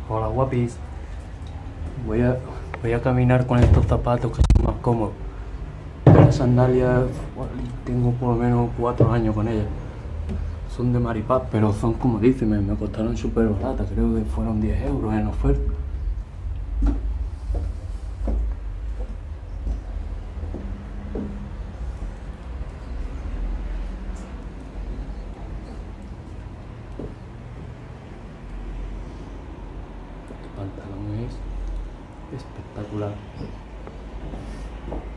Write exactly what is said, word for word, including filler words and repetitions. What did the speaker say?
Hola guapis, voy a, voy a caminar con estos zapatos que son más cómodos. Las sandalias, bueno, tengo por lo menos cuatro años con ellas. Son de Maripaz, pero son como dicen, me, me costaron súper baratas, creo que fueron diez euros en oferta. Este pantalón es espectacular.